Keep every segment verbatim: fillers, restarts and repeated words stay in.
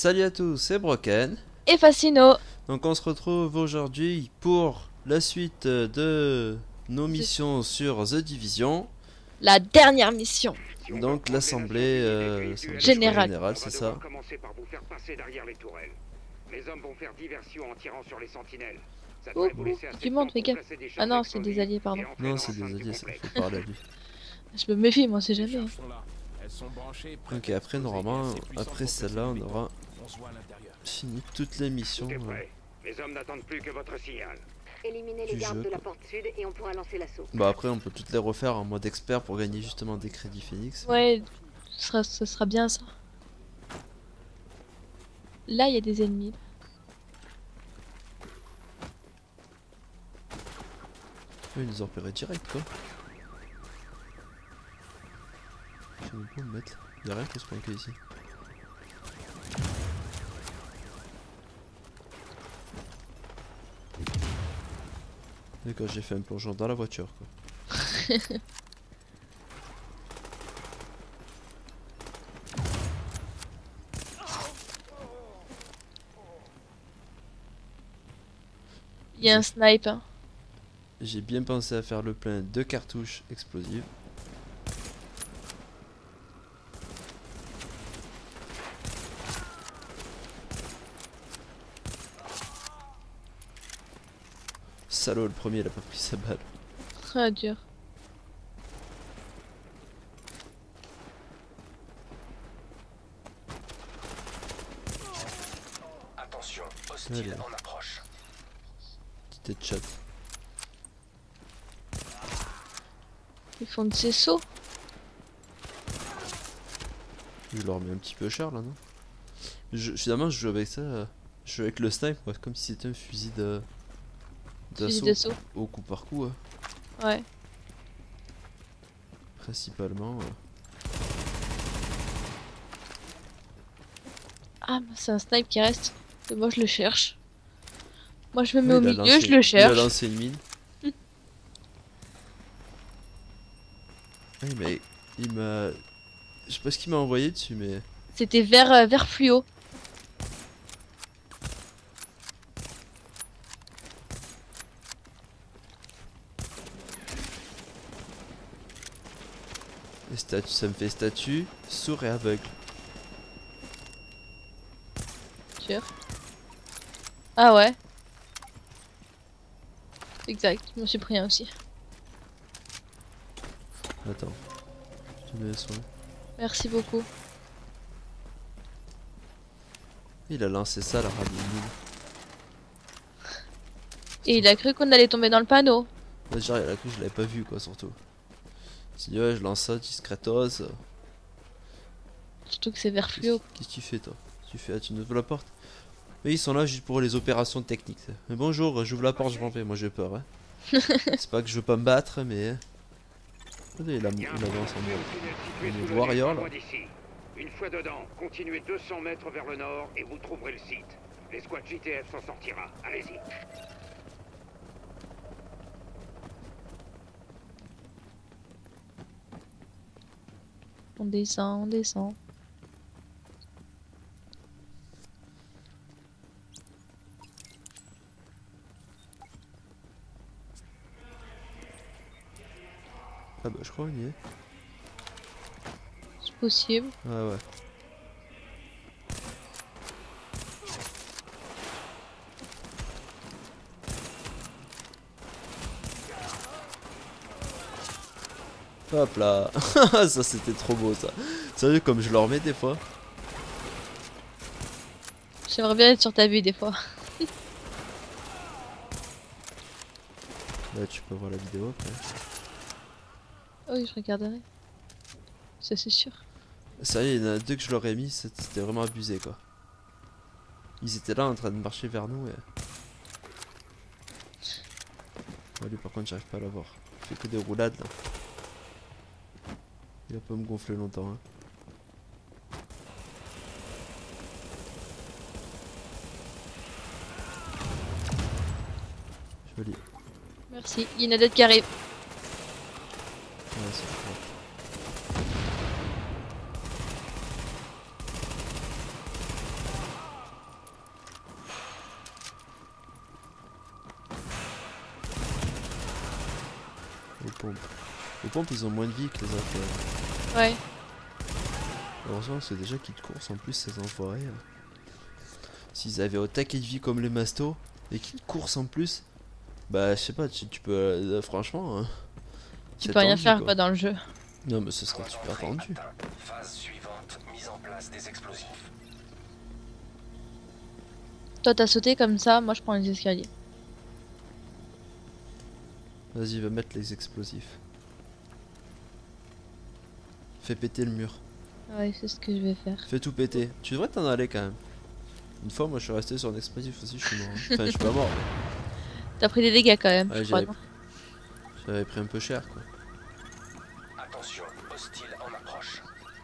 Salut à tous, c'est Broken. Et Fascino. Donc on se retrouve aujourd'hui pour la suite de nos The- missions sur The Division. La dernière mission. Donc l'assemblée euh, l'assemblée, je crois, Générale. générale, c'est ça. Commencer par vous faire passer derrière les tourelles. Mes hommes vont faire diversion en tirant sur les sentinelles. Ça Oh, devrait vous laisser assez du de monde, temps fais pour gaffe. placer des Ah choses non, c'est des explosives alliés, pardon. et entrer Non, dans c'est des l'enceinte du alliés, ça complexe. faut parler à lui. Je me méfie, moi, c'est jamais. Ok, après normalement, après celle-là, on aura fini toutes les missions Tout est euh, prêt. Mes hommes n'attendent plus que votre signal. Éliminer du les gardes jeu, de la quoi. porte sud et on pourra lancer l'assaut. Bah après on peut toutes les refaire en mode expert pour gagner justement des crédits Phoenix. Ouais, ce sera, ce sera bien ça. Là, il y a des ennemis. Oui, ils nous ont repéré direct quoi. Je vais pas me mettre. Y'a rien qui se planque ici. D'accord, j'ai fait un plongeon dans la voiture quoi. Il y a un snipe. Hein. J'ai bien pensé à faire le plein de cartouches explosives. Salaud, le premier il a pas pris sa balle. Ah, dur. Attention, hostile Allez. en approche. Petit headshot. Ils font de ces sauts. Je leur mets un petit peu cher là, non? je, Finalement, je joue avec ça. euh, Je joue avec le snipe, ouais, comme si c'était un fusil de. Fusil d'assaut. d'assaut. Au coup par coup, ouais. Ouais. Principalement. euh. Ah, bah, c'est un snipe qui reste. Et moi, je le cherche. Moi, je me mets Ouais, au il a milieu, lancé- je le Il cherche. a lancé une mine. Oui, mais il m'a. Je sais pas ce qu'il m'a envoyé dessus, mais. C'était vert, euh, vert fluo. Les statues, ça me fait statue, sourd et aveugle. Sûr. Ah ouais. Exact, je me suis pris un aussi. Attends. Je te mets le soin. Merci beaucoup. Il a lancé ça, la radio mine. Et il a cru qu'on allait tomber dans le panneau. Là, genre, il a cru que je l'avais pas vu, quoi, surtout. Il s'est dit, ouais, je lance ça, discretos. euh, Surtout que c'est vert Qu'est-ce fluo. qu'est-ce que tu fais, toi? Tu fais, ah, tu ouvres la porte? Oui, ils sont là juste pour les opérations techniques. ça. Mais bonjour, j'ouvre la porte, je m'en vais. Moi, j'ai peur, hein. C'est pas que je veux pas me battre, mais. Regardez, il, a- il avance en mode. Situé on est sous le warrior, nez, là. pas loin d'ici. Une fois dedans, continuez deux cents mètres vers le nord et vous trouverez le site. L'escouade J T F s'en sortira. Allez-y. On descend, on descend. Ah bah, je crois qu'on y est. C'est possible. Ouais, ouais. Hop là. Ça c'était trop beau ça. Sérieux comme je leur mets des fois. J'aimerais bien être sur ta vue des fois. Là tu peux voir la vidéo après. Oh oui, je regarderai. Ça, c'est sûr. Sérieux, il y en a deux que je leur ai mis, c'était vraiment abusé quoi. Ils étaient là en train de marcher vers nous et... Ouais, lui par contre j'arrive pas à l'avoir. Il fait que des roulades là. Il va pas me gonfler longtemps hein. Joli. Merci. Il y en a d'autres qui arrivent. Ouais, c'est fort. pompes. Les pompes ils ont moins de vie que les autres. euh. Ouais. Heureusement c'est déjà qu'ils te coursent en plus ces enfoirés. hein. S'ils avaient au taquet de vie comme les mastos et qu'ils te coursent en plus, bah je sais pas, tu, tu peux euh, franchement. hein, Tu c'est peux rien tendu, faire quoi. quoi dans le jeu. Non mais ce serait super tendu. Atteint. Phase suivante, mise en place des explosifs. Toi t'as sauté comme ça, moi je prends les escaliers. Vas-y va mettre les explosifs. Fais péter le mur. Ouais, c'est ce que je vais faire. Fais tout péter. Tu devrais t'en aller quand même. Une fois moi je suis resté sur un explosif aussi, je suis mort. hein. Enfin je suis pas mort. T'as pris des dégâts quand même, Ouais, je crois. j'avais non j'avais pris un peu cher quoi. Attention, hostile en approche.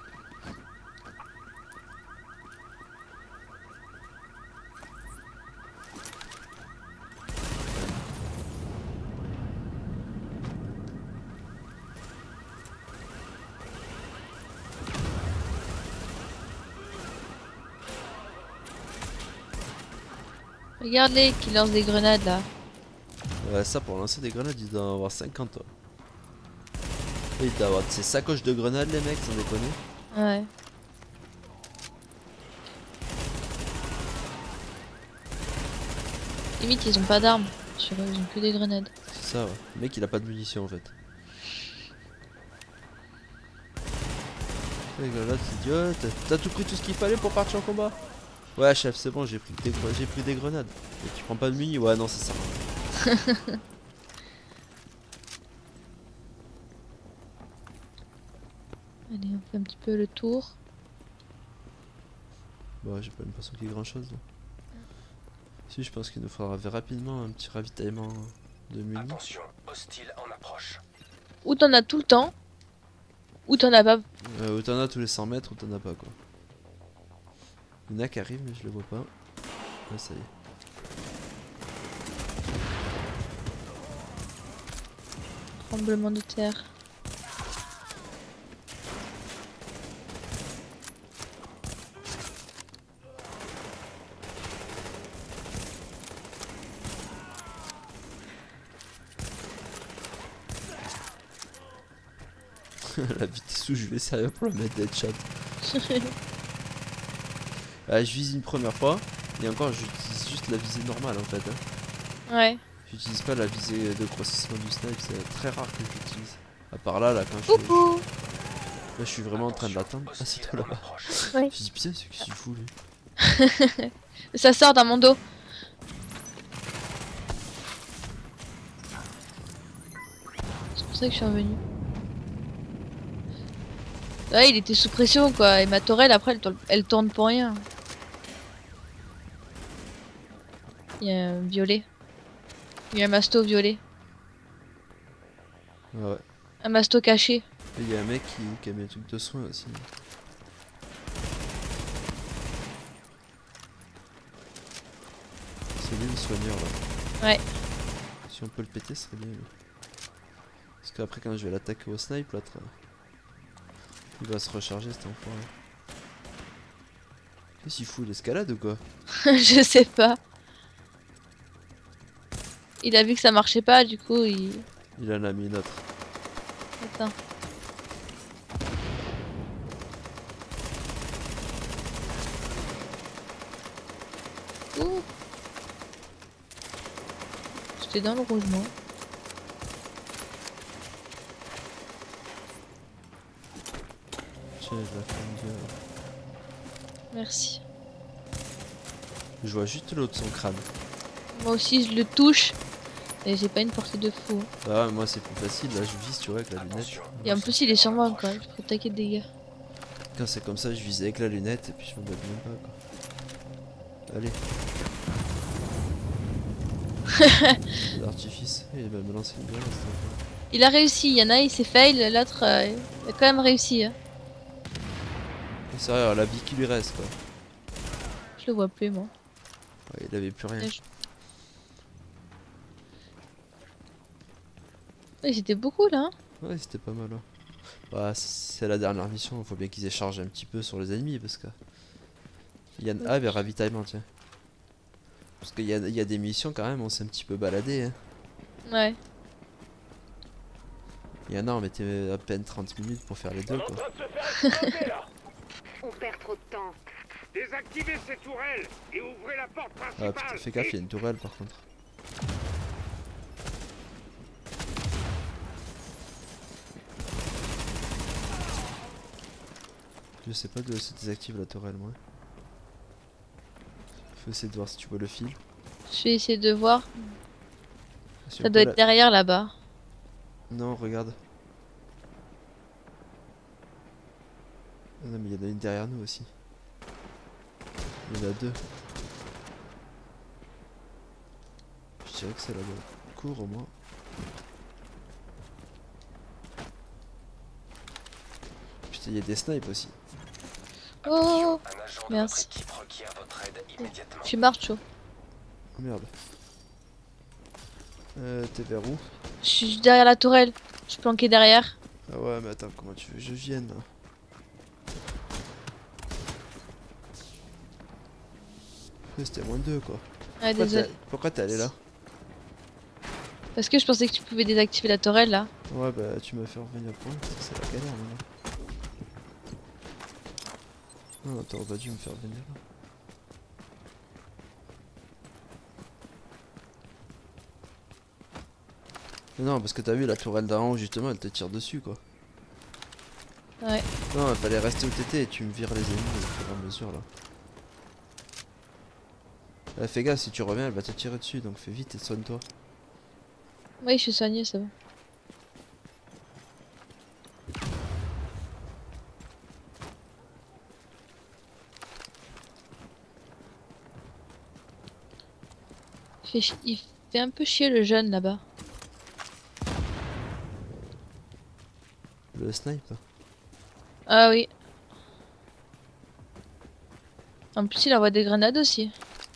Regarde-les qui lancent des grenades là. Ouais, ça pour lancer des grenades, ils doivent en avoir cinquante toi. Et ils doivent avoir de ces sacoches de grenades les mecs, sans déconner. Ouais. Limite ils ont pas d'armes. Je sais pas, ils ont que des grenades. C'est ça ouais. Le mec il a pas de munitions en fait. Les grenades c'est idiot. T'as- T'as tout pris tout ce qu'il fallait pour partir en combat? Ouais chef c'est bon j'ai pris des gre- j'ai pris des grenades. Et tu prends pas de muni? Ouais non c'est ça. Allez, on fait un petit peu le tour. Bon j'ai pas l'impression qu'il y ait grand chose là. Si je pense qu'il nous faudra rapidement un petit ravitaillement de muni. Attention, hostile en approche. Ou t'en as tout le temps, ou t'en as pas. Euh, ou t'en as tous les cent mètres ou t'en as pas quoi. Il y en a qui arrivent mais je les vois pas. Ouais ça y est. Tremblement de terre. La vitesse où je vais sérieux pour la mettre deadshot. Ah, je vise une première fois et encore j'utilise juste la visée normale en fait. hein. Ouais. J'utilise pas la visée de grossissement du snipe, c'est très rare que j'utilise. À part là, là quand je, Coucou. là, je suis vraiment en train de l'atteindre. Ah c'est toi là-bas. Ouais. Je dis putain c'est qu'est-ce qu'il fout lui. Ça sort dans mon dos. C'est pour ça que je suis revenu. Ouais, il était sous pression quoi. Et ma tourelle après elle, tourne- elle tourne pour rien. Il y a un violet. Il y a un masto violet. Ah ouais. Un masto caché. Et il y a un mec qui, qui a mis un truc de soin aussi. C'est lui le soigneur là. Ouais. Si on peut le péter, ce serait bien. Lui. Parce qu'après, quand je vais l'attaquer au snipe, l'autre, euh, il va se recharger cet enfoiré. Qu'est-ce qu'il fout, l'escalade ou quoi? Je sais pas. Il a vu que ça marchait pas, du coup il. Il en a mis une autre. Attends. Ouh. J'étais dans le rouge moi. Tiens, je la fais une gueule. Merci. Je vois juste l'autre de son crâne. Moi aussi je le touche. Et j'ai pas une portée de fou. Ah ouais, moi c'est plus facile, là je vise tu vois avec la lunette. Attention. Et en plus il est sur moi quoi. Je peux taquer de dégâts. Quand c'est comme ça, je vise avec la lunette et puis je me bats même pas quoi. Allez. L'artifice, il va me lancer une grenade cet enfoiré. Il a réussi, il y en a il s'est fail, l'autre euh, il a quand même réussi. Hein. Sérieux, la vie qui lui reste quoi. Je le vois plus moi. Ouais, il avait plus rien. Et je- Ouais, c'était beaucoup là. Hein. Ouais, c'était pas mal. Hein. Bah, c'est la dernière mission, faut bien qu'ils échargent un petit peu sur les ennemis parce que. Il y a... Ah, mais ravitaillement, tiens. Parce qu'il y a, il y a des missions quand même, on s'est un petit peu baladé. Hein. Ouais. Il y en a, on mettait à peine trente minutes pour faire les deux quoi. On perd trop de temps. Désactivez ces tourelles et ouvrez la porte principale. Ah putain, fais gaffe, il y a une tourelle par contre. Je sais pas de se désactive la tourelle moi. Faut essayer de voir si tu vois le fil. Je vais essayer de voir. Si Ça on doit peut être la- derrière là-bas. Non, regarde. Ah non, mais il y en a une derrière nous aussi. Il y en a deux. Je dirais que c'est là-bas. Cours au moins. Putain, il y a des snipes aussi. Oh, Un agent de merci. votre équipe requiert votre aide immédiatement. tu marches chaud. Oh merde. Euh, t'es vers où? Je suis derrière la tourelle. Je suis planqué derrière. Ah ouais, mais attends, comment tu veux que je vienne là? Ouais, c'était moins deux quoi. Ouais, Pourquoi désolé. t'es- Pourquoi t'es allé là? Parce que je pensais que tu pouvais désactiver la tourelle là. Ouais, bah tu m'as fait revenir pour rien, ça, c'est la galère maintenant. Non, t'aurais pas dû me faire venir là. Mais non, parce que t'as vu la tourelle d'en haut, justement, elle te tire dessus quoi. Ouais. Non, il fallait rester où t'étais et tu me vires les ennemis au fur et à mesure là. Là, fais gaffe, si tu reviens, elle va te tirer dessus, donc fais vite et soigne-toi. Oui, je suis soigné, c'est bon. Il fait, chi- il fait un peu chier le jeune là-bas. Le snipe. Ah oui. En plus, il envoie des grenades aussi.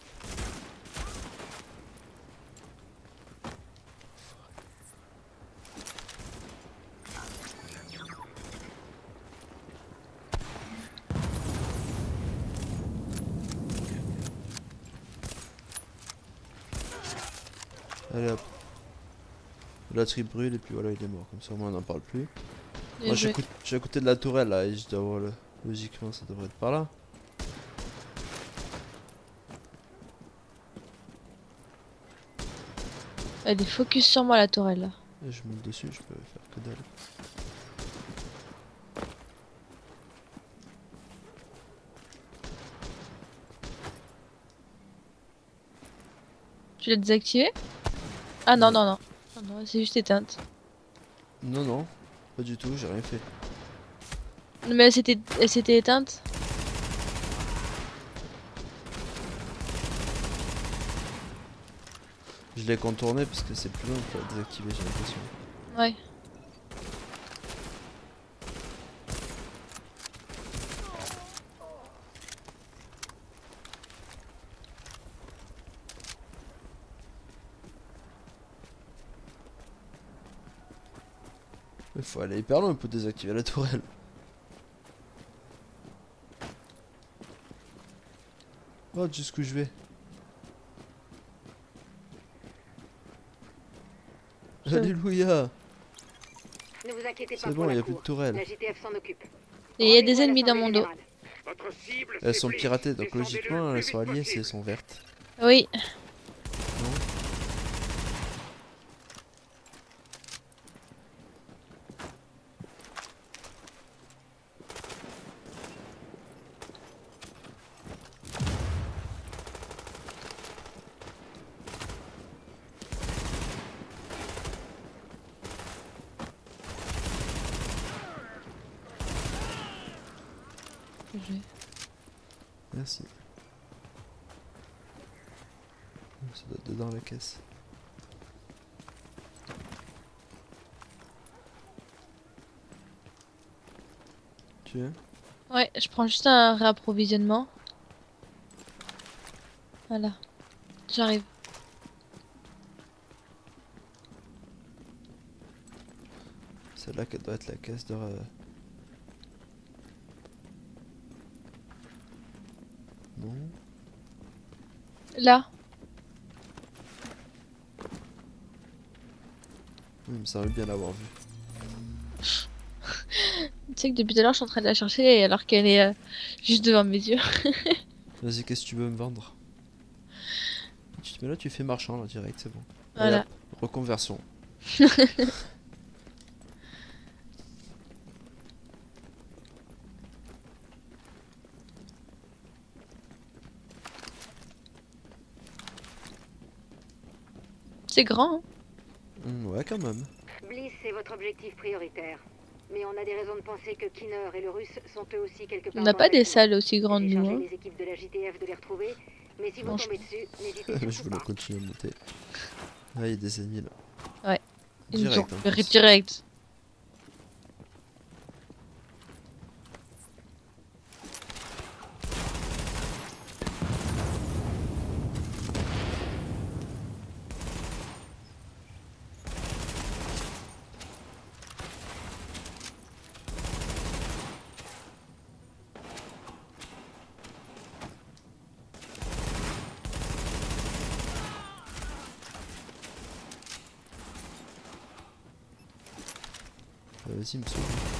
Allez hop. La trip brûle et puis voilà, il est mort. Comme ça, au moins, on n'en parle plus. Bien Moi, je joué. suis à côté- je suis à côté de la tourelle là et je dois avoir le. Logiquement, ça devrait être par là. Elle est focus sur moi la tourelle là. Et je monte dessus, je peux faire que dalle. Tu l'as désactivée? Ah non, Non. non, non. Non, non, c'est juste éteinte. Non, non, pas du tout, j'ai rien fait. Mais elle s'était elle s'était éteinte. Je l'ai contourné parce que c'est plus long pour la désactiver, j'ai l'impression. Ouais. Il faut aller hyper loin pour désactiver la tourelle. Oh, jusqu'où je vais. Je- Alléluia. Ne vous inquiétez pas C'est pour bon, la il n'y a plus de cour. tourelle. La J T F s'en occupe. Et il y a des Rendez-vous à ennemis dans mon dos. l'Assemblée générale. Votre cible, Elles c'est sont Blitz. piratées, donc Descendez-le logiquement le elles plus sont vite alliées si possible. elles sont vertes. Oui. Non. Je- Merci. Ça doit être dedans la caisse. Tu es? Ouais, je prends juste un réapprovisionnement. Voilà. J'arrive. Celle-là qu'elle doit être la caisse de... euh, Non. Là. Oui, il me semble bien l'avoir vu. Tu sais que depuis tout à l'heure, je suis en train de la chercher alors qu'elle est euh, juste devant mes yeux. Vas-y, qu'est-ce que tu veux me vendre? Tu te mets là, tu fais marchand là direct, c'est bon. Allez, Voilà. hop, reconversion. C'est grand, hein. Hum, ouais, quand même. Bliss est votre objectif prioritaire. Mais on a des raisons de penser que Kinner et le Russe sont eux aussi quelque part On n'a dans pas le des bâtiment. salles aussi grandes, J'ai nous, chargé hein. les équipes de la J T F de les retrouver, mais si vous Franchement. tombez dessus, n'hésitez Je surtout voulais pas. continuer à monter. Ah, il y a des ennemis là. Ouais. Ils nous ont Direct. en fait plus. direct. Euh, Vas-y, me sauve.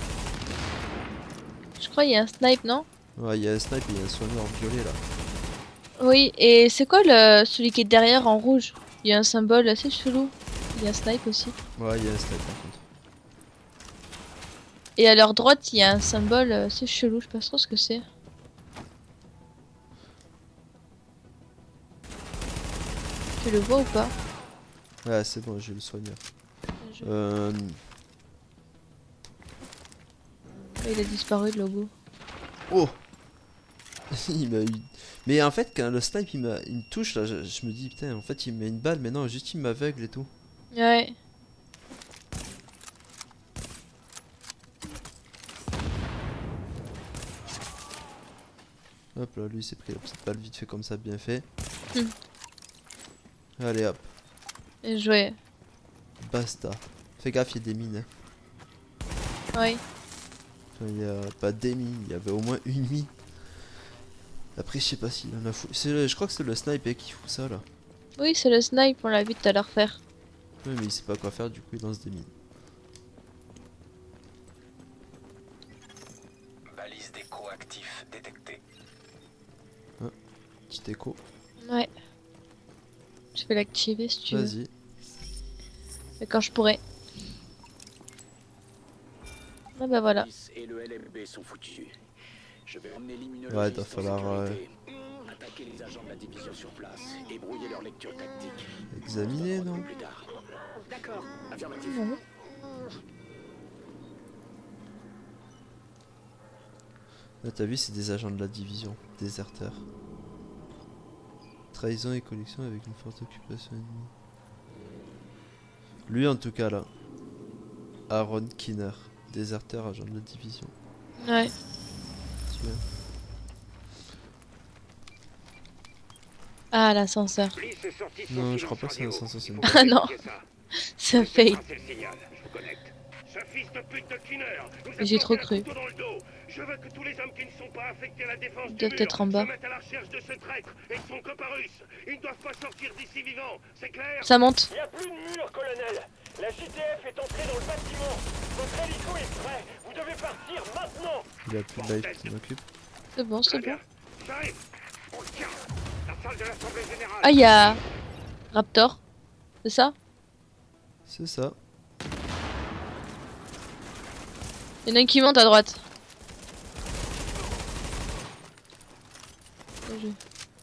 Je crois qu'il y a un snipe, non? Ouais, il y a un snipe et il y a un soigneur violet là. Oui, et c'est quoi le celui qui est derrière en rouge? Il y a un symbole assez chelou. Il y a un snipe aussi. Ouais, il y a un snipe par contre. Et à leur droite, il y a un symbole assez chelou, je sais pas trop ce que c'est. Tu le vois ou pas? Ouais, c'est bon, j'ai le soigneur. Je- Euh... Il a disparu le logo. Oh. Il m'a eu... Mais en fait, quand le snipe il, m'a- il me touche là, je, je me dis putain, en fait il me met une balle, mais non, juste il m'aveugle et tout. Ouais. Hop là, lui il s'est pris la petite balle vite fait comme ça, bien fait. Hmm. Allez hop, Bien joué. basta. Fais gaffe, il y a des mines. Hein. Oui. Enfin, il y a pas des mines, il y avait au moins une mine. Après, je sais pas s'il en a fou. c'est le- Je crois que c'est le sniper qui fout ça là. Oui, c'est le snipe, on l'a vu tout à l'heure faire. Oui, mais il sait pas quoi faire, du coup il lance des mines. Balise d'écho actif détectée. Petit écho. Ouais. Je vais l'activer si tu veux. Vas-y. Mais quand je pourrai. Ah bah voilà. Et le L M B sont foutus. Je vais emmener l'immunologiste Ouais, doit en falloir euh, sécurité. Attaquer les agents de la division sur place et brouiller leur lecture tactique. examiner, non? Plus tard. D'accord, affirmatif. Non. Là, t'as vu, c'est des agents de la division, déserteurs. Trahison et connexion avec une forte occupation ennemie. Lui, en tout cas, là. Aaron Kinner, déserteur, agent de la division. Ouais. Tu vois. Ah, l'ascenseur. Bliss est sorti son Non, je silence crois pas que c'est un radio. sens, c'est Il une- faut Ah non. vérifier ça. Ça fait. Ah, c'est le signal, je vous connecte. Ce fils de pute de Kinner nous a J'ai planté trop un cru. couteau dans le dos. Je veux que tous les hommes qui ne sont pas affectés à la défense Ils du doivent mur être en bas. se mettent à la recherche de ce traître et de son copain russe. Ils ne doivent pas sortir d'ici vivants, c'est clair? Ça monte. Il n'y a plus de mur, colonel. La J T F est entrée dans le bâtiment. Votre hélico est prêt. Vous devez partir maintenant. Il a plus de life qui m'occupe. C'est bon, c'est Très bon. bien, j'arrive. On le tient. La salle de l'Assemblée Générale. Ah, il y a Raptor. C'est ça? C'est ça. Il y en a un qui monte à droite. Bien joué.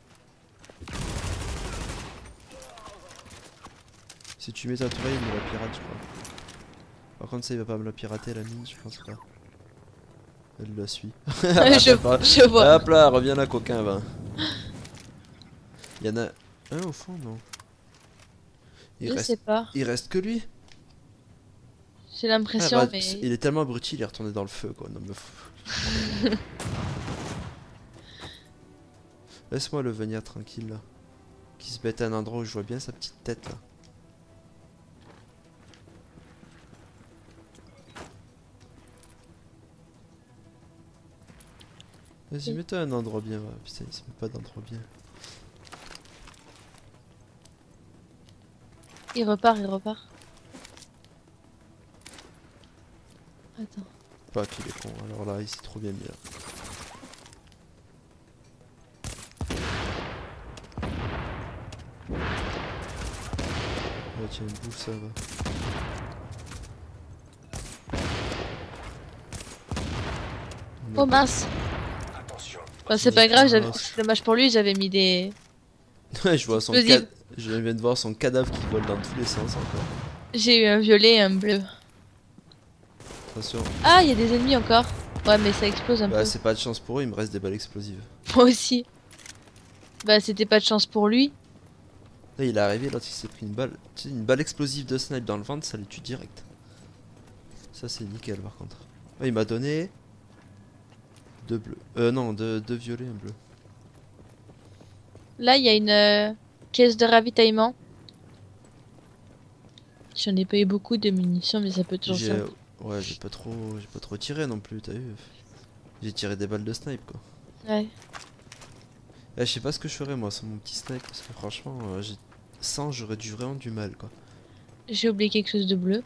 Si tu mets ta tourelle, il me la pirate, je crois. Par contre, ça, il va pas me la pirater, la mine, je pense pas. Elle la suit. je, je vois. Hop là, reviens là, coquin, va. Il y en a un au fond, non? Il Je reste, sais pas. il reste que lui. J'ai Ah, l'impression, bah, mais. Il est tellement abruti, il est retourné dans le feu, quoi. Non, mais faut- Laisse-moi le venir tranquille, là. Qui se bête à un endroit où je vois bien sa petite tête, là. Vas-y, Oui. mets-toi à un endroit bien, ouais. Putain, il se met pas d'endroit bien. Il repart, il repart. Attends. Pas qu'il est con, alors là il s'est trop bien mis là. Oh tiens, une bouffe ça va. Oh mince. Attention. Bah, c'est pas grave, j'avais- Mince. c'est dommage pour lui, j'avais mis des... Ouais, je vois son Explosif. cadavre. Je viens de voir son cadavre qui vole dans tous les sens encore. J'ai eu un violet et un bleu. Attention. Ah, il y a des ennemis encore. Ouais, mais ça explose un Bah peu. c'est pas de chance pour eux, il me reste des balles explosives. Moi aussi. Bah, c'était pas de chance pour lui. Là il est arrivé, l'autre il s'est pris une balle. Tu sais, une balle explosive de snipe dans le ventre, ça le tue direct. Ça c'est nickel par contre. Ah, il m'a donné... deux bleus. Euh non, deux, deux violets, un bleu. Là, il y a une euh, caisse de ravitaillement. J'en ai pas eu beaucoup de munitions, mais ça peut toujours J'ai... servir. Ouais, j'ai pas trop... J'ai pas trop tiré non plus, t'as vu. J'ai tiré des balles de snipe quoi. Ouais. Eh, je sais pas ce que je ferais moi sur mon petit snipe parce que franchement, euh, j'ai... sans j'aurais dû vraiment du mal quoi. J'ai oublié quelque chose de bleu.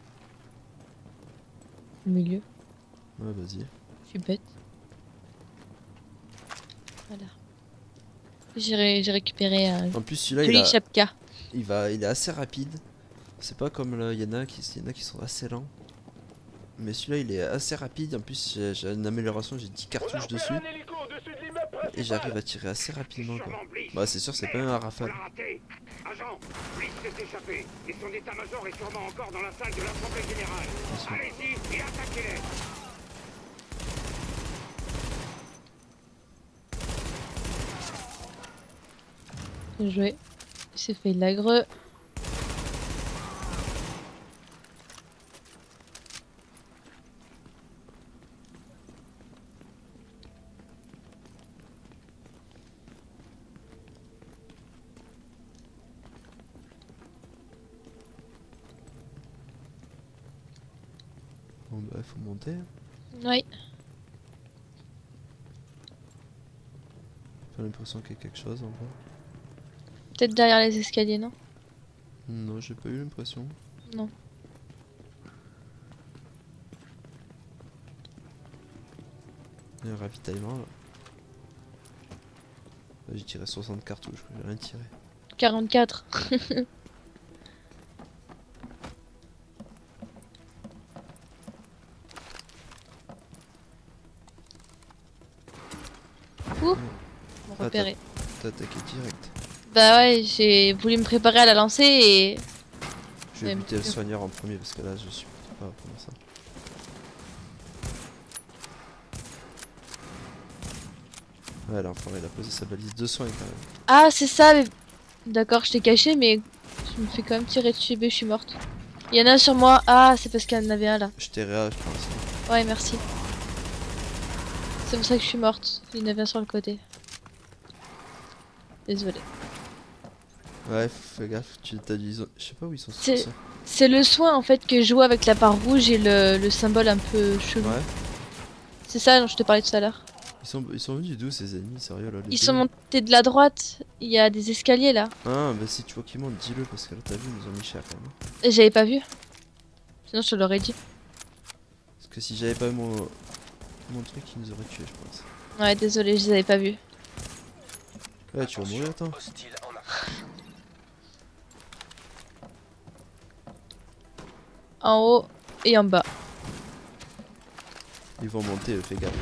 Au milieu. Ouais, vas-y. Je suis bête. Voilà. J'ai ré- j'ai récupéré un En plus celui-là il, joli a... chapka. il va, il est assez rapide. C'est pas comme là, il y en a qui, il y en a qui sont assez lents. Mais celui-là il est assez rapide. En plus j'ai j'ai une amélioration, j'ai dix On a cartouches repéré dessus un hélico au-dessus de l'immeuble principal. et j'arrive à tirer assez rapidement quoi. Sûrement Bliss. Bah c'est sûr c'est pas un On rafale. l'a raté. Agent, Bliss s'est échappé et son état-major est sûrement encore dans la salle de l'Assemblée Générale. Attention. Allez-y et attaquez-les. Bien joué. Il s'est fait l'agreux. Bon bah faut monter. Oui. J'ai l'impression qu'il y a quelque chose en bas. Peut-être derrière les escaliers, non? Non, j'ai pas eu l'impression. Non. Il y a un ravitaillement là. Là, j'ai tiré soixante cartouches, j'ai rien tiré. quarante-quatre. Ouh. Bon, repéré. T'as attaqué direct. Bah ouais, j'ai voulu me préparer à la lancer et... Je vais Ouais, buter le mais- soigneur en premier parce que là je suis pas comment ça. Ouais, l'enfoiré, il a posé sa balise de soin quand même. Ah, c'est ça, mais... D'accord, je t'ai caché, mais je me fais quand même tirer dessus, mais je suis morte. Il y en a un sur moi. Ah, c'est parce qu'il y en avait un là. Je t'ai réa, je pense. Ouais, merci. C'est pour ça que je suis morte. Il y en avait un sur le côté. Désolé. Ouais, fais gaffe, tu t'as dit. Je sais pas où ils sont. C'est- censés. C'est le soin en fait que je joue avec la barre rouge et le, le symbole un peu chelou. Ouais. C'est ça dont je te parlais tout à l'heure. Ils sont, ils sont venus d'où ces ennemis, sérieux là les Ils deux sont montés de la droite. Il y a des escaliers là. Ah, bah si tu vois qu'ils montent, dis-le parce que là t'as vu, ils nous ont mis cher quand même. Et j'avais pas vu. Sinon je te l'aurais dit. Parce que si j'avais pas mon, mon truc, ils nous auraient tués, je pense. Ouais, désolé, je les avais pas vus. Ouais, tu vas mourir, attends. Hostile en approche. En haut et en bas. Ils vont monter, fais gaffe.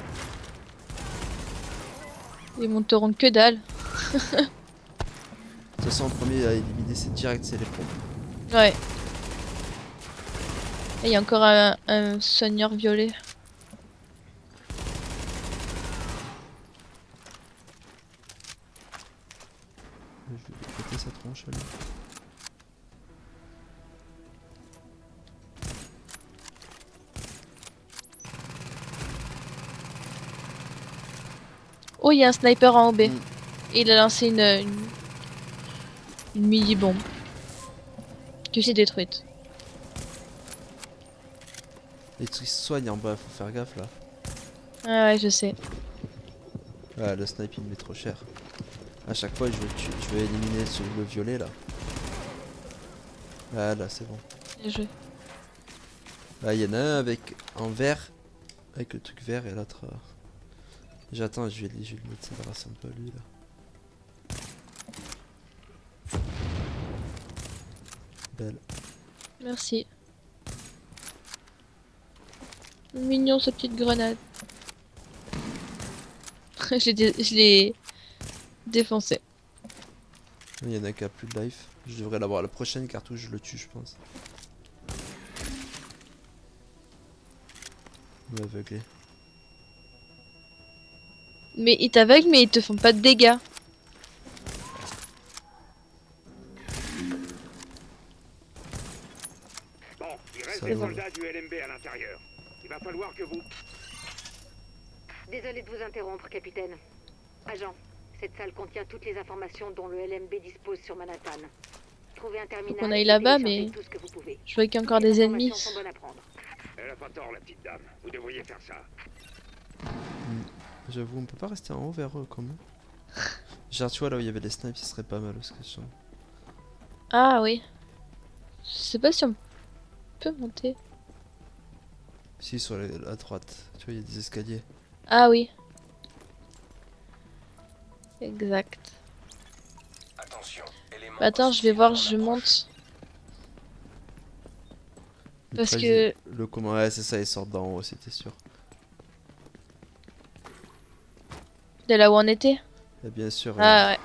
Ils monteront que dalle. De toute façon, en premier à éliminer, c'est direct, c'est les pompes. Ouais. Et il y a encore un, un soigneur violet. Je vais lui péter sa tronche, allez. Oh, il y a un sniper en O B. Mm. Et il a lancé une, une, une mini-bombe. Que j'ai détruite. Les trucs se soignent en bas, faut faire gaffe là. Ah ouais, je sais. Ah, le snipe il me met trop cher. À chaque fois, je vais, tuer- je vais éliminer celui le violet là. Ah là, c'est bon. Bien joué. Là, il y en a un avec en vert Avec le truc vert et l'autre. Euh... J'attends, je vais, je vais lui mettre sa race un peu à lui là. Belle. Merci. Mignon sa petite grenade. je l'ai dé- je l'ai défoncé. Il y en a qui a plus de life. Je devrais l'avoir la prochaine cartouche, je le tue, je pense. Il m'a aveuglé. Mais ils t'aveuglent, mais ils te font pas de dégâts. Bon, il reste Ça des va. soldats du L M B à l'intérieur. Il va falloir que vous... Désolé de vous interrompre, capitaine. Agent, cette salle contient toutes les informations dont le L M B dispose sur Manhattan. Trouvez un terminal. qu'on aille et là-bas, téléchargez mais- tout ce que vous pouvez. Je vois qu'il y a encore Les des ennemis. informations sont bonnes à prendre. Elle a pas tort, la petite dame. Vous devriez faire ça. J'avoue, on peut pas rester en haut vers eux, comment? Genre, tu vois, là où il y avait des snipes, ce serait pas mal, parce que je sens. Ah oui. Je sais pas si on peut monter. Si, sur la, à droite, tu vois, il y a des escaliers. Ah oui. Exact. Attention, élément Bah, attends, je vais hostile voir, en je approche. monte. Parce Après, que- ils- Le comment, ouais, c'est ça, ils sortent d'en haut, c'était sûr. De là où on était. Et bien sûr. Ah ouais.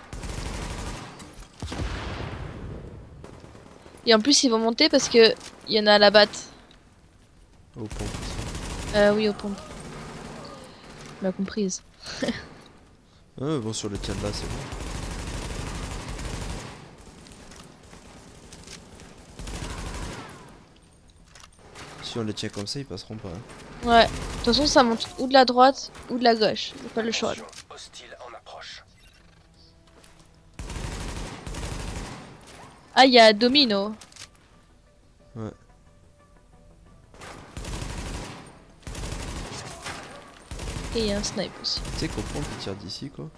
Et en plus, ils vont monter parce que il y en a à la batte. euh, au pont. Euh, oui, au pont. Ma comprise. Ah, bon, sur le tien là, c'est bon. Si on les tient comme ça, ils passeront pas. Hein. Ouais. De toute façon, ça monte ou de la droite ou de la gauche. J'ai pas le choix. Attention, hostile en approche. Ah, il y a Domino. Ouais. Et il y a un snipe aussi. Tu sais qu'au pont, ils tirent d'ici, quoi.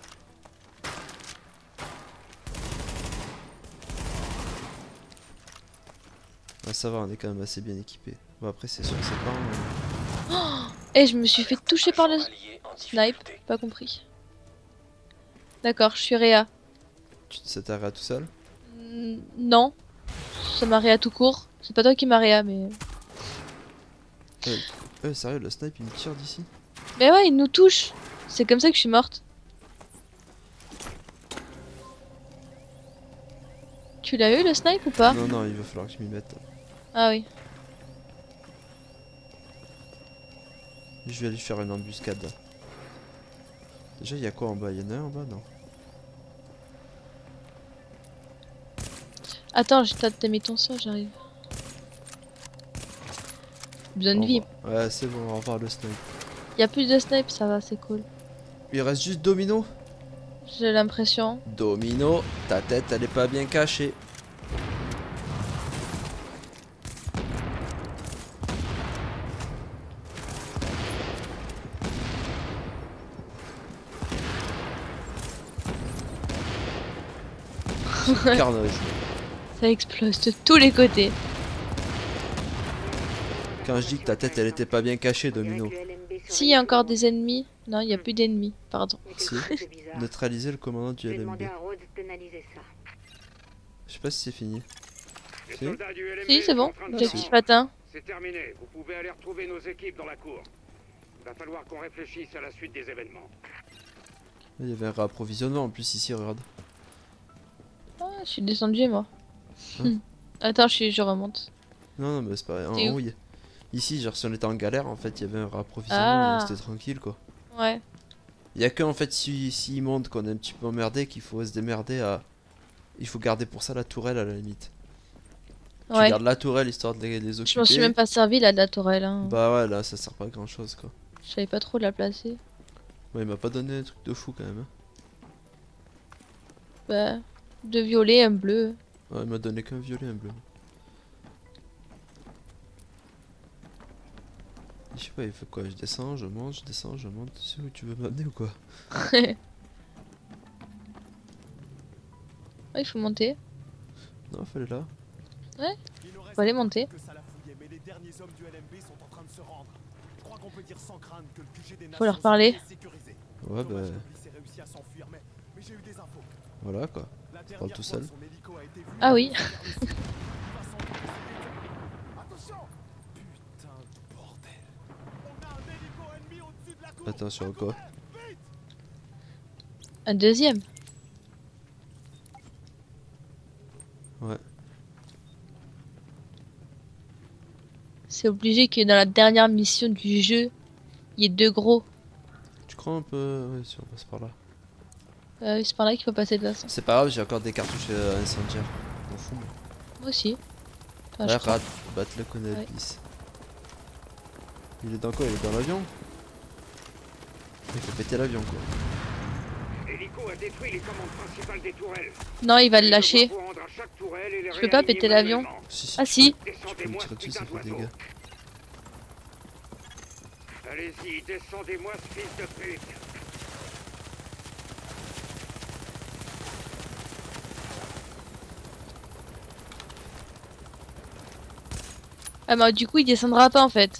Ouais, ça va, on est quand même assez bien équipé. Bon, après, c'est sûr que c'est pas un... Eh, je me suis fait toucher par le Agent allié en snipe. difficulté. Pas compris. D'accord, je suis Réa. Tu te t'arrêtes tout seul? Mm, Non. Ça m'a Réa tout court. C'est pas toi qui m'a Réa, mais... Eh, eh, sérieux, le snipe, il me tire d'ici? Mais ouais, il nous touche. C'est comme ça que je suis morte. Tu l'as eu le snipe ou pas? Non, non, il va falloir que je m'y mette. Ah oui. Je vais aller faire une embuscade. Déjà, il y a quoi en bas? Il y en a un en bas? Non. Attends, je t'ai mis ton sang, j'arrive. Besoin de Au vie. revoir. Ouais, c'est bon, au revoir le snipe. Il y a plus de snipe, ça va, c'est cool. Il reste juste Domino. J'ai l'impression. Domino, ta tête, elle est pas bien cachée. Carnage. Ça explose de tous les côtés. Quand je dis que ta tête, elle était pas bien cachée, Domino. S'il y a encore des ennemis. Non, il y a plus d'ennemis, pardon. Si. Neutraliser le commandant du Je vais L M B. demander à Rhodes d'analyser ça. Je sais pas si c'est fini. Les Si. soldats du L M B Si, c'est sont bon. en train de Objectif descendre. atteint. C'est terminé. Vous pouvez aller retrouver nos équipes dans la cour. Il va falloir qu'on réfléchisse à la suite des événements. Il y avait un réapprovisionnement en plus ici, regarde. Ah, je suis descendu moi. Hein Hmm. Attends, je, suis- je remonte. Non, non, mais c'est pas. En, T'es où en haut, il y a- Ici, genre, si on était en galère, en fait, il y avait un réapprovisionnement, Ah. donc c'était tranquille, quoi. Ouais. Il y a que, en fait, si, si il monte qu'on est un petit peu emmerdé, qu'il faut se démerder à. Il faut garder pour ça la tourelle à la limite. Tu Ouais. gardes la tourelle histoire de les, les occuper. Je m'en suis même pas servi là de la tourelle. Hein. Bah ouais, là, ça sert pas à grand chose, quoi. Je savais pas trop la placer. Ouais, il m'a pas donné un truc de fou quand même. Hein. Bah, deux violets, un bleu. Ouais, il m'a donné qu'un violet, un bleu. Je sais pas, il fait quoi? Je descends, je monte, je descends, je monte. Tu sais où tu veux m'amener ou quoi? Ouais, il faut monter. Non, fallait là. Faut aller monter. Faut leur parler. Ouais, bah. Voilà quoi. Je parle tout seul. Ah oui. Attention, quoi. Un deuxième. Ouais. C'est obligé que dans la dernière mission du jeu, il y ait deux gros. Tu crois un peu. Ouais, si on passe par là. Euh, c'est par là qu'il faut passer de toute façon. C'est pas grave, j'ai encore des cartouches euh, incendiaires. Je m'en fous, moi. Moi aussi. Enfin, je Ouais, crois. rate, battre le cannabis. Il est dans quoi? Il est dans l'avion? Il faut péter l'avion quoi. L'hélico a détruit les commandes principales des tourelles. Non, il va le lâcher. Je dois vous rendre à chaque tourelle et les Je peux pas réaligner péter l'avion. manuellement. Si, si, Ah tu si. peux. Tu peux me Descendez-moi tirer ce dessus, ça putain fait des d'oiseau. dégâts. Allez-y, descendez-moi ce fils de pute. Ah bah du coup il descendra pas en fait.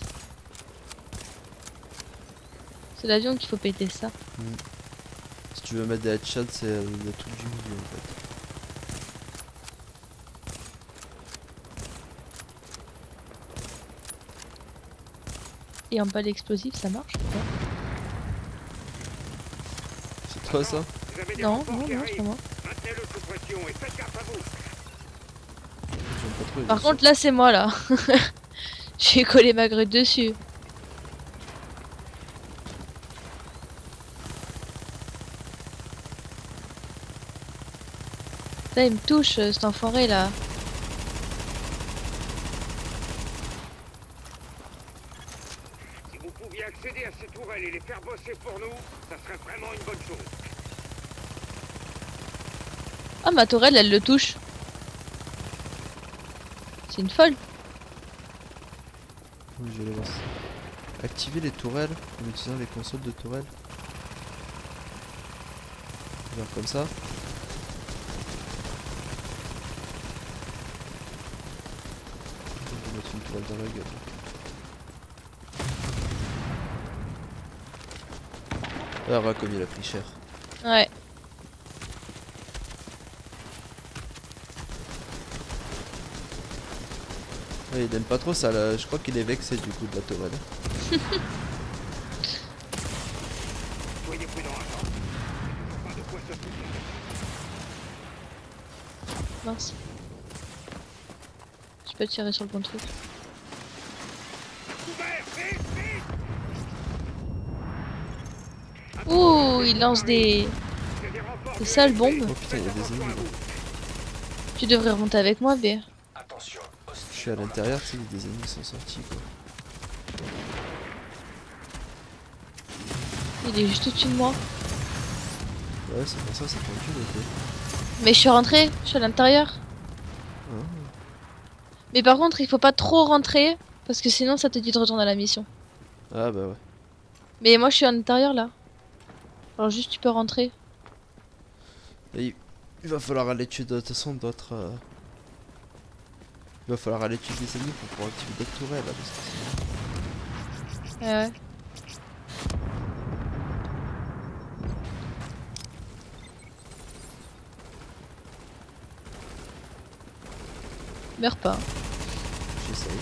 C'est l'avion qu'il faut péter ça. Si tu veux mettre des headshots, c'est euh, le truc du milieu en fait. Et en balle explosive ça marche ou pas? C'est toi ça? Vous avez des Non, renforts non, qui non, c'est arrivent. pas moi. Maintenez-le sous pression et faites gaffe à vous. J'aime pas trop les Par headshots. contre là c'est moi là. J'ai collé ma grue dessus. Là il me touche euh, cet enfoiré là. Si vous pouviez accéder à ces tourelles et les faire bosser pour nous, ça serait vraiment une bonne chose. Ah ma tourelle elle le touche. C'est une folle. Oui, je vais aller voir ça. Activer les tourelles en utilisant les consoles de tourelles. Genre comme ça. Je vais mettre une tourelle dans la gueule. Ah, regarde comme il a pris cher. Ouais. Ouais, il aime pas trop ça, là. Je crois qu'il est vexé du coup de la tourelle. Soyez prudents, agent. Pas de quoi se soucier. Mince. Je peux tirer sur le bon truc. Couvert, vite, vite. Ouh, il lance des... C'est des renforts des de sales L M B. bombes. Oh putain, il y a des ennemis là. Tu devrais remonter avec moi, B. Attention, Je suis à l'intérieur, tu sais, il y a des ennemis qui sont sortis quoi. Il est juste au-dessus de moi. Ouais, c'est pour ça, c'est tendu l'été. Mais je suis rentrée, je suis à l'intérieur. Ah. Mais par contre, il faut pas trop rentrer, parce que sinon ça te dit de retourner à la mission. Ah bah ouais. Mais moi je suis à l'intérieur là. Alors juste tu peux rentrer. Et il... il va falloir aller tuer de toute façon d'autres... euh, Il va falloir aller tuer des ennemis pour pouvoir activer d'autres tourelles là, parce que sinon... Ouais, ouais. Meurs pas. J'essaye.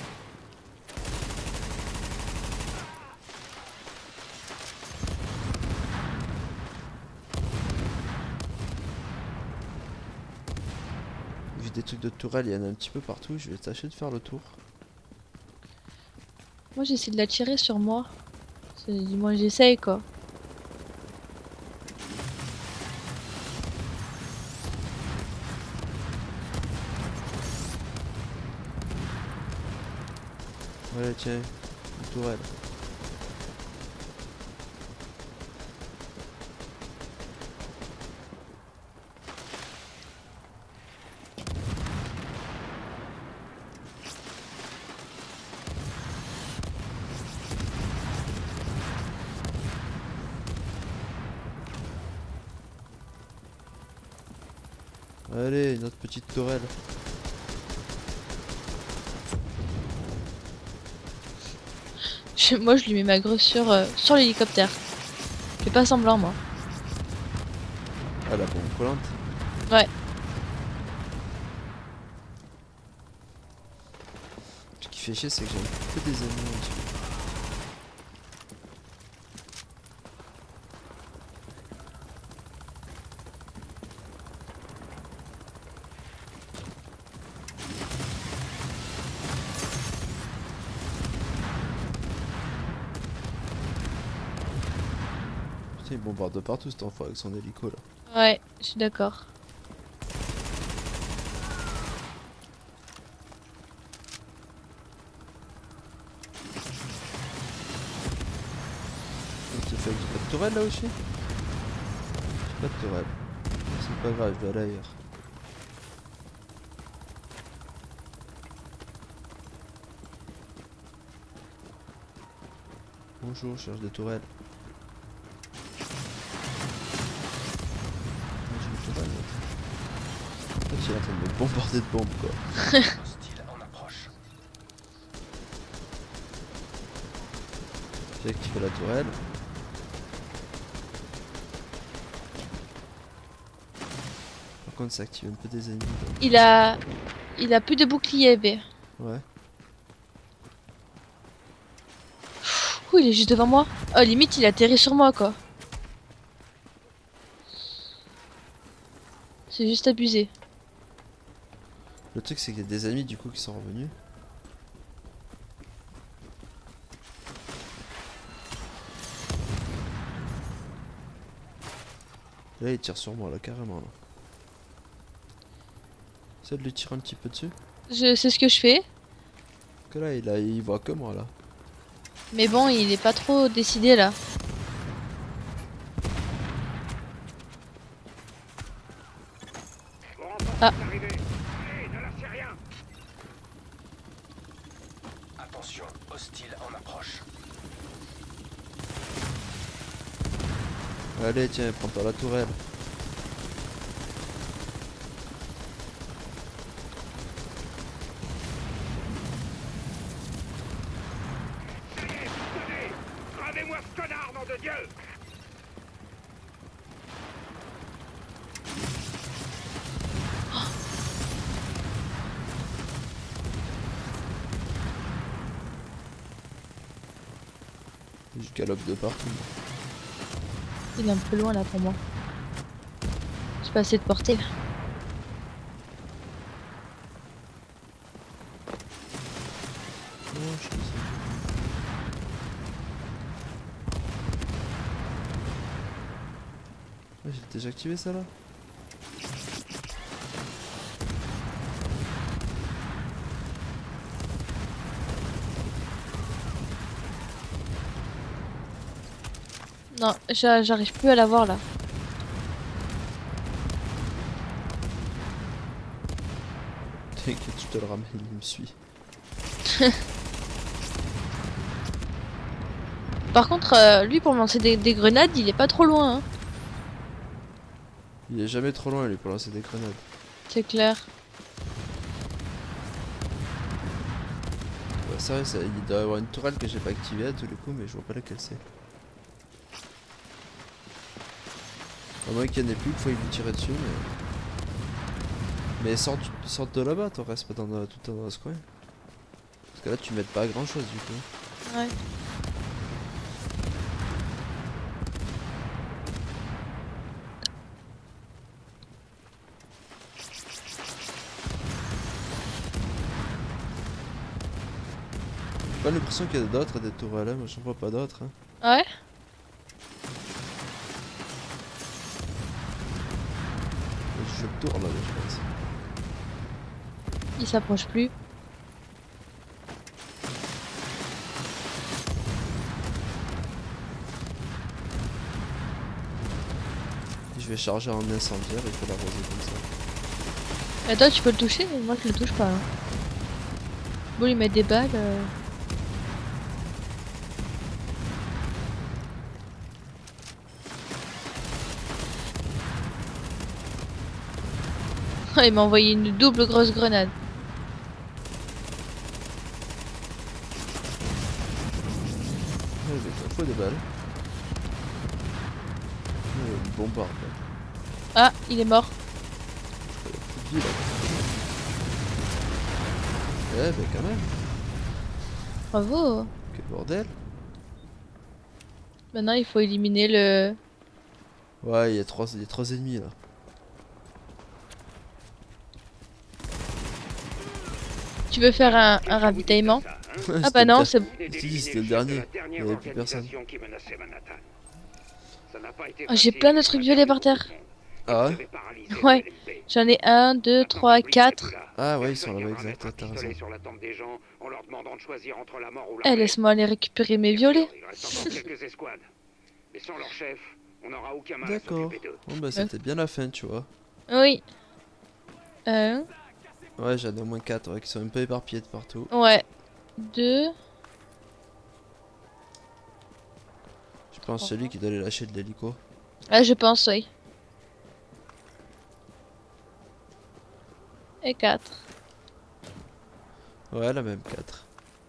Vu des trucs de tourelle, il y en a un petit peu partout, je vais tâcher de faire le tour. Moi j'essaie de la tirer sur moi. C'est- Du moins j'essaye quoi. Ouais, tiens, une tourelle. Allez, une autre petite tourelle. Je Je- moi je lui mets ma grosse sur, euh, sur l'hélicoptère. Je fais pas semblant moi. Ah la bombe collante. Ouais. Ce qui fait chier c'est que j'ai un peu des ennemis en dessous. Putain, il bombarde de partout cet enfant avec son hélico là. Ouais, je suis d'accord. Il te fait avec pas de tourelle là aussi? Pas de tourelle. C'est pas grave, je vais aller ailleurs. Bonjour, je cherche des tourelles. Ah, j'ai une tourelle là. En fait, il est en train de me bombarder de bombes quoi. Hostile en approche. J'ai activé la tourelle. Par contre, ça active un peu des ennemis. donc. Il a. Il a plus de bouclier, B. Ouais. Ouh, il est juste devant moi. Oh, limite, il atterrit sur moi, quoi. C'est juste abusé. Le truc, c'est qu'il y a des ennemis du coup qui sont revenus. Et là, il tire sur moi là, carrément là. Essaie de lui tirer un petit peu dessus. Je sais ce que je fais. Que là, il, a, il voit que moi là. Mais bon, il est pas trop décidé là. Vos renforts Ah. sont arrivés. Hé, ne lâchez rien. Attention, hostile en approche. Allez, tiens, prends-toi la tourelle. Ça y est, tenez. Gravez-moi ce connard, nom de Dieu. Je galope de partout. moi. Il est un peu loin là pour moi. J'ai pas assez de portée là. Non, je suis ici. Ouais, j'ai déjà activé ça là. Non, j'a- j'arrive plus à la voir là. T'inquiète, je te le ramène, il me suit. Par contre, euh, lui pour me lancer des, des grenades, il est pas trop loin. Hein. Il est jamais trop loin lui pour lancer des grenades. C'est clair. Ouais, c'est vrai, ça, il doit y avoir une tourelle que j'ai pas activée à tous les coups, mais je vois pas laquelle c'est. À moins qu'il n'y en ait plus, qu'il faut lui tirer dessus, mais... Mais sors, du- sors de là-bas, t'en restes pas dans, dans- tout le temps dans ce coin. Parce que là, tu m'aides pas à grand-chose, du coup. Ouais. J'ai pas l'impression qu'il y a d'autres des tourelles, hein. Moi j'en vois pas d'autres. Hein. Ouais. Je tourne là, je pense. Il s'approche plus. Je vais charger en incendiaire, il faut l'arroser comme ça. Et toi, tu peux le toucher, mais moi je le touche pas. Hein. Bon, lui mettre des balles. Euh... Ah, il m'a envoyé une double grosse grenade. sympa. Ah, il est mort. Plus de vie, là. Eh ben quand même. Bravo. Quel bordel. Maintenant, il faut éliminer le... Ouais, il y a trois, il y a trois ennemis là. Tu veux faire un, un ravitaillement? Ah bah non, c'est... Si, c'était le dernier. Il y avait plus personne. Oh, j'ai plein de trucs violets par terre. Ah ouais? Ouais. J'en ai un, deux, trois, quatre. Ah ouais, ils sont là-bas, exact, t'as raison. Eh, laisse-moi aller récupérer mes violets. D'accord. Bon bah c'était bien la fin, tu vois. Oui. Un. Ouais, j'en ai au moins quatre, ouais, qui sont un peu éparpillés de partout. Ouais. Deux. Je pense que c'est lui qui doit aller lâcher de l'hélico. Ah, je pense, oui. Et quatre. Ouais, la même quatre.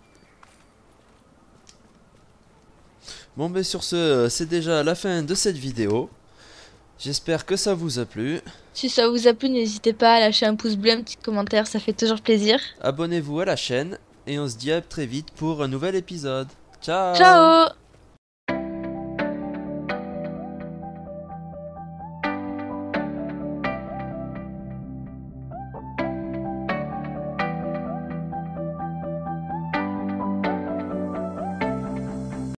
Bon ben sur ce, c'est déjà la fin de cette vidéo. J'espère que ça vous a plu. Si ça vous a plu, n'hésitez pas à lâcher un pouce bleu, un petit commentaire, ça fait toujours plaisir. Abonnez-vous à la chaîne et on se dit à très vite pour un nouvel épisode. Ciao. Ciao!